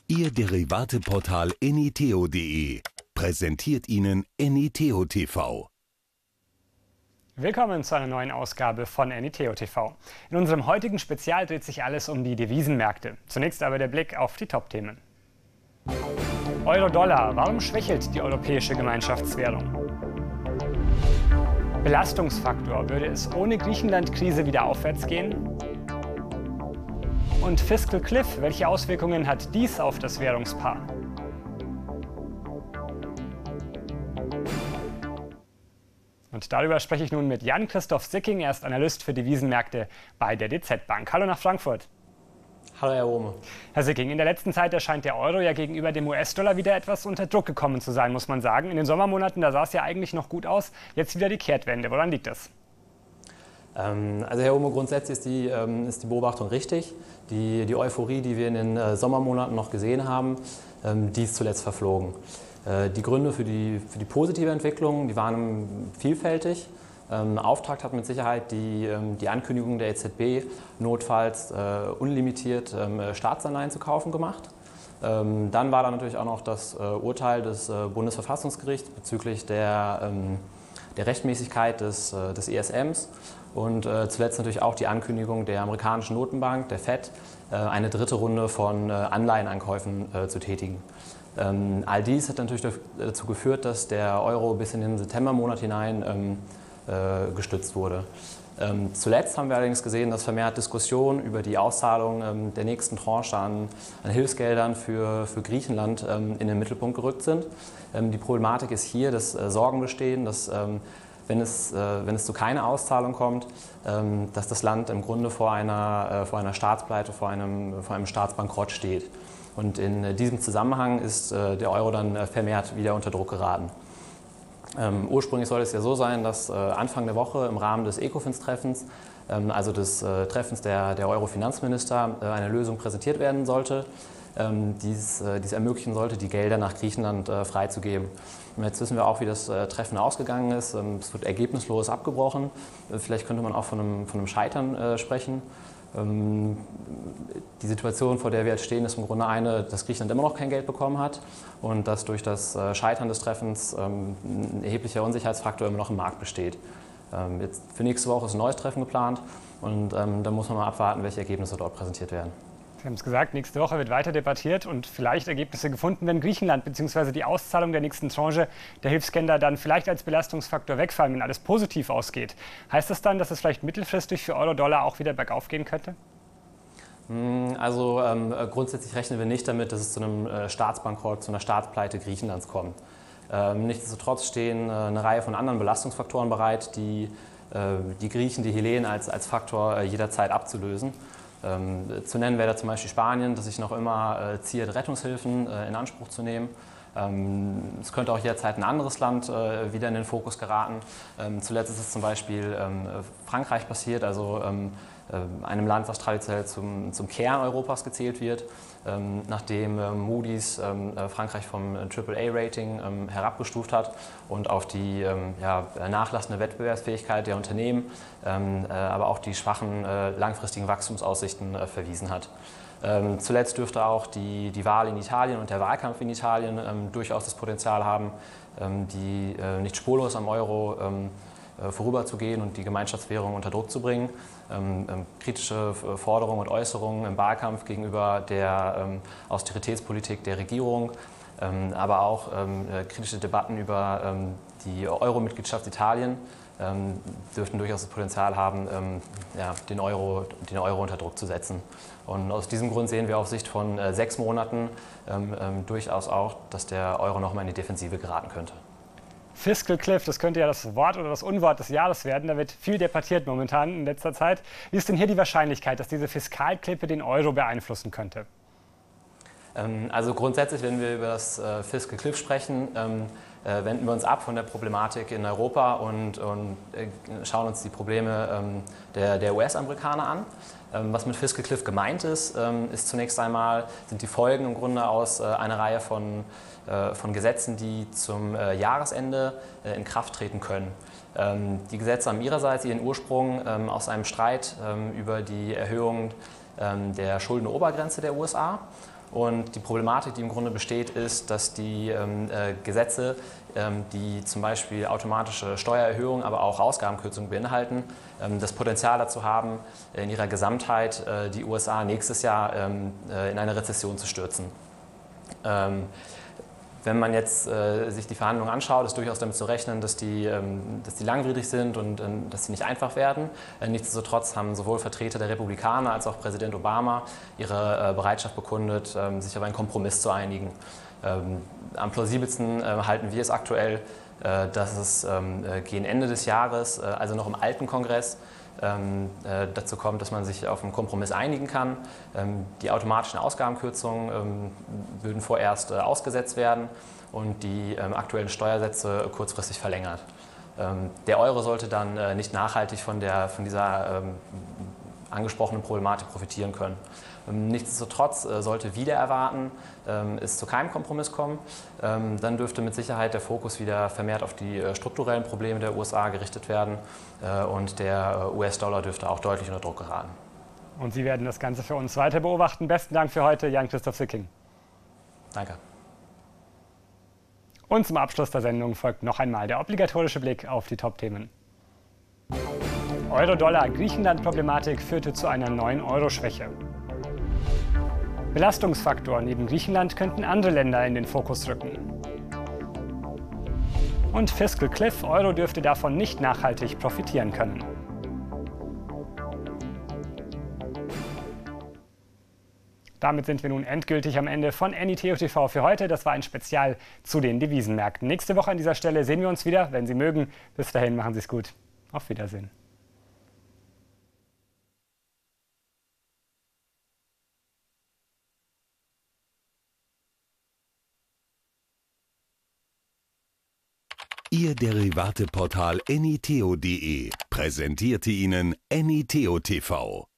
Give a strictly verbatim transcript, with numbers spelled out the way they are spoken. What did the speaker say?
Ihr Derivateportal eniteo punkt de präsentiert Ihnen Eniteo T V. Willkommen zu einer neuen Ausgabe von Eniteo T V. In unserem heutigen Spezial dreht sich alles um die Devisenmärkte. Zunächst aber der Blick auf die Top-Themen. Euro-Dollar. Warum schwächelt die europäische Gemeinschaftswährung? Belastungsfaktor. Würde es ohne Griechenland-Krise wieder aufwärts gehen? Und Fiscal Cliff. Welche Auswirkungen hat dies auf das Währungspaar? Und darüber spreche ich nun mit Jan-Christoph Sicking. Er ist Analyst für Devisenmärkte bei der D Z Bank. Hallo nach Frankfurt. Hallo Herr Ohme. Herr Sicking, in der letzten Zeit erscheint der Euro ja gegenüber dem U S-Dollar wieder etwas unter Druck gekommen zu sein, muss man sagen. In den Sommermonaten, da sah es ja eigentlich noch gut aus. Jetzt wieder die Kehrtwende. Woran liegt das? Ähm, also Herr Ohme, grundsätzlich ist die, ähm, ist die Beobachtung richtig. Die, die Euphorie, die wir in den äh, Sommermonaten noch gesehen haben, ähm, die ist zuletzt verflogen. Äh, die Gründe für die, für die positive Entwicklung, die waren vielfältig. Ähm, Auftakt hat mit Sicherheit die, ähm, die Ankündigung der E Z B, notfalls äh, unlimitiert ähm, Staatsanleihen zu kaufen, gemacht. Ähm, dann war da natürlich auch noch das äh, Urteil des äh, Bundesverfassungsgerichts bezüglich der, ähm, der Rechtmäßigkeit des, äh, des E S Ms. Und äh, zuletzt natürlich auch die Ankündigung der amerikanischen Notenbank, der Fed, äh, eine dritte Runde von äh, Anleihenankäufen äh, zu tätigen. Ähm, all dies hat natürlich dazu geführt, dass der Euro bis in den Septembermonat hinein ähm, äh, gestützt wurde. Ähm, zuletzt haben wir allerdings gesehen, dass vermehrt Diskussionen über die Auszahlung ähm, der nächsten Tranche an, an Hilfsgeldern für, für Griechenland ähm, in den Mittelpunkt gerückt sind. Ähm, die Problematik ist hier, dass äh, Sorgen bestehen, dass ähm, Wenn es, äh, wenn es zu keiner Auszahlung kommt, ähm, dass das Land im Grunde vor einer, äh, vor einer Staatspleite, vor einem, vor einem Staatsbankrott steht. Und in äh, diesem Zusammenhang ist äh, der Euro dann äh, vermehrt wieder unter Druck geraten. Ähm, ursprünglich soll es ja so sein, dass äh, Anfang der Woche im Rahmen des ECOFINS-Treffens, ähm, also des äh, Treffens der, der Euro-Finanzminister, äh, eine Lösung präsentiert werden sollte, ähm, dies, äh, dies ermöglichen sollte, die Gelder nach Griechenland äh, freizugeben. Und jetzt wissen wir auch, wie das äh, Treffen ausgegangen ist. Ähm, es wird ergebnislos abgebrochen. Äh, vielleicht könnte man auch von einem, von einem Scheitern äh, sprechen. Ähm, die Situation, vor der wir jetzt stehen, ist im Grunde eine, dass Griechenland immer noch kein Geld bekommen hat und dass durch das äh, Scheitern des Treffens ähm, ein erheblicher Unsicherheitsfaktor immer noch im Markt besteht. Ähm, jetzt für nächste Woche ist ein neues Treffen geplant und ähm, da muss man mal abwarten, welche Ergebnisse dort präsentiert werden. Sie haben es gesagt, nächste Woche wird weiter debattiert und vielleicht Ergebnisse gefunden, wenn Griechenland bzw. die Auszahlung der nächsten Tranche der Hilfsgelder dann vielleicht als Belastungsfaktor wegfallen, wenn alles positiv ausgeht. Heißt das dann, dass es vielleicht mittelfristig für Euro-Dollar auch wieder bergauf gehen könnte? Also ähm, grundsätzlich rechnen wir nicht damit, dass es zu einem äh, Staatsbankrott, zu einer Staatspleite Griechenlands kommt. Ähm, nichtsdestotrotz stehen äh, eine Reihe von anderen Belastungsfaktoren bereit, die äh, die Griechen, die Hellenen als, als Faktor äh, jederzeit abzulösen. Ähm, zu nennen wäre da zum Beispiel Spanien, das sich noch immer äh, ziert, Rettungshilfen äh, in Anspruch zu nehmen. Ähm, es könnte auch jederzeit ein anderes Land äh, wieder in den Fokus geraten. Ähm, zuletzt ist es zum Beispiel ähm, Frankreich passiert, also ähm, äh, einem Land, was traditionell zum, zum Kern Europas gezählt wird. Ähm, nachdem ähm, Moody's ähm, äh, Frankreich vom äh, Triple A-Rating ähm, herabgestuft hat und auf die ähm, ja, nachlassende Wettbewerbsfähigkeit der Unternehmen, ähm, äh, aber auch die schwachen äh, langfristigen Wachstumsaussichten äh, verwiesen hat. Ähm, zuletzt dürfte auch die, die Wahl in Italien und der Wahlkampf in Italien ähm, durchaus das Potenzial haben, ähm, die äh, nicht spurlos am Euro ähm, äh, vorüberzugehen und die Gemeinschaftswährung unter Druck zu bringen. Ähm, ähm, kritische Forderungen und Äußerungen im Wahlkampf gegenüber der ähm, Austeritätspolitik der Regierung, ähm, aber auch ähm, äh, kritische Debatten über ähm, die Euro-Mitgliedschaft Italien ähm, dürften durchaus das Potenzial haben, ähm, ja, den Euro, den Euro unter Druck zu setzen. Und aus diesem Grund sehen wir auf Sicht von äh, sechs Monaten ähm, ähm, durchaus auch, dass der Euro nochmal in die Defensive geraten könnte. Fiscal Cliff, das könnte ja das Wort oder das Unwort des Jahres werden. Da wird viel debattiert momentan in letzter Zeit. Wie ist denn hier die Wahrscheinlichkeit, dass diese Fiskalklippe den Euro beeinflussen könnte? Ähm, also grundsätzlich, wenn wir über das äh, Fiscal Cliff sprechen, ähm, äh, wenden wir uns ab von der Problematik in Europa und, und äh, schauen uns die Probleme ähm, der, der U S-Amerikaner an. Ähm, was mit Fiscal Cliff gemeint ist, ähm, ist zunächst einmal, sind die Folgen im Grunde aus äh, einer Reihe von, äh, von Gesetzen, die zum äh, Jahresende äh, in Kraft treten können. Ähm, die Gesetze haben ihrerseits ihren Ursprung ähm, aus einem Streit ähm, über die Erhöhung ähm, der Schuldenobergrenze der U S A. Und die Problematik, die im Grunde besteht, ist, dass die ähm, äh, Gesetze, ähm, die zum Beispiel automatische Steuererhöhungen, aber auch Ausgabenkürzungen beinhalten, ähm, das Potenzial dazu haben, in ihrer Gesamtheit äh, die U S A nächstes Jahr ähm, äh, in eine Rezession zu stürzen. Ähm, Wenn man jetzt äh, sich die Verhandlungen anschaut, ist durchaus damit zu rechnen, dass die, ähm, dass die langwierig sind und äh, dass sie nicht einfach werden. Äh, nichtsdestotrotz haben sowohl Vertreter der Republikaner als auch Präsident Obama ihre äh, Bereitschaft bekundet, ähm, sich auf einen Kompromiss zu einigen. Ähm, am plausibelsten äh, halten wir es aktuell, äh, dass es ähm, äh, gegen Ende des Jahres, äh, also noch im alten Kongress, Ähm, äh, dazu kommt, dass man sich auf einen Kompromiss einigen kann. Ähm, die automatischen Ausgabenkürzungen ähm, würden vorerst äh, ausgesetzt werden und die ähm, aktuellen Steuersätze kurzfristig verlängert. Ähm, der Euro sollte dann äh, nicht nachhaltig von, der, von dieser ähm, angesprochenen Problematik profitieren können. Ähm, nichtsdestotrotz äh, sollte wider erwarten ähm, es zu keinem Kompromiss kommen. Ähm, dann dürfte mit Sicherheit der Fokus wieder vermehrt auf die äh, strukturellen Probleme der U S A gerichtet werden äh, und der äh, U S-Dollar dürfte auch deutlich unter Druck geraten. Und Sie werden das Ganze für uns weiter beobachten. Besten Dank für heute, Jan-Christoph Sicking. Danke. Und zum Abschluss der Sendung folgt noch einmal der obligatorische Blick auf die Top-Themen. Euro-Dollar-Griechenland-Problematik führte zu einer neuen Euro-Schwäche. Belastungsfaktor neben Griechenland könnten andere Länder in den Fokus rücken. Und Fiscal Cliff, Euro dürfte davon nicht nachhaltig profitieren können. Damit sind wir nun endgültig am Ende von N I T O T V für heute. Das war ein Spezial zu den Devisenmärkten. Nächste Woche an dieser Stelle sehen wir uns wieder, wenn Sie mögen. Bis dahin, machen Sie es gut. Auf Wiedersehen. Ihr Derivateportal N I T E O punkt D E präsentierte Ihnen N I T E O T V.